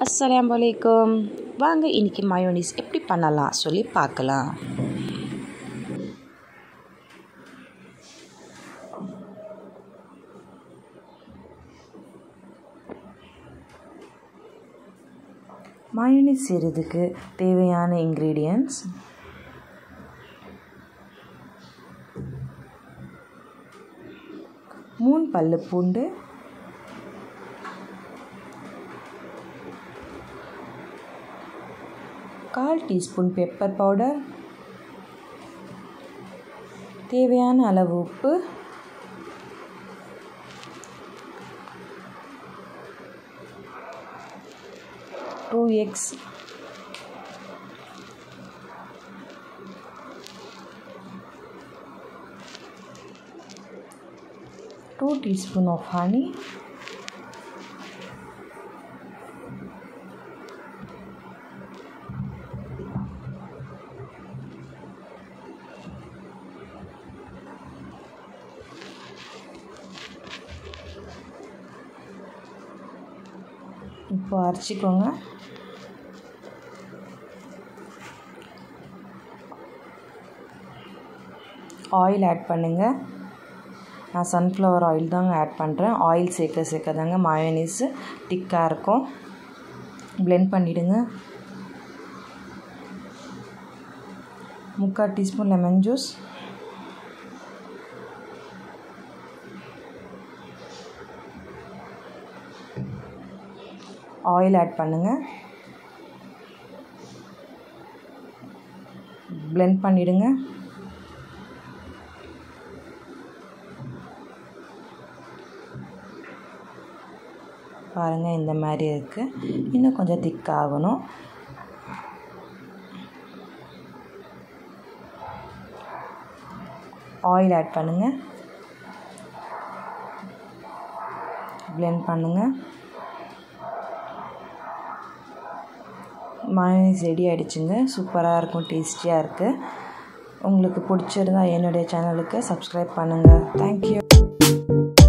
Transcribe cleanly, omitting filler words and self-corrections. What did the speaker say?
Assalamualaikum. வாங்க இன்னைக்கு mayonnaise எப்படி பண்ணலாம் சொல்லி பார்க்கலாம். மயோனைஸ் செய்கிறதுக்கு தேவையான ingredients மூணு பல்லு பூண்டு, கால் டீஸ்பூன் பெப்பர் பவுடர், தேவையான அளவு உப்பு, two eggs, two teaspoon of honey, இப்போ அரைச்சிக்கோங்க. ஆயில் ஆட் பண்ணுங்கள். நான் சன்ஃப்ளவர் ஆயில் தாங்க ஆட் பண்ணுறேன். ஆயில் சேர்க்க தாங்க மயோனைஸ் திக்காக இருக்கும். பிளெண்ட் பண்ணிவிடுங்க. 3/4 teaspoon lemon juice, oil add பண்ணுங்கள். பிளெண்ட் பண்ணிவிடுங்க. பாருங்கள், இந்த மாதிரி இருக்குது. இன்னும் கொஞ்சம் திக்காகணும். ஆயில் ஆட் பண்ணுங்கள். பிளெண்ட் பண்ணுங்கள். மயோனைஸ் ரெடி ஆகிடுச்சுங்க. சூப்பராக இருக்கும், டேஸ்டியாக இருக்குது. உங்களுக்கு பிடிச்சிருந்தா என்னுடைய சேனலுக்கு சப்ஸ்கிரைப் பண்ணுங்கள். தேங்க்யூ.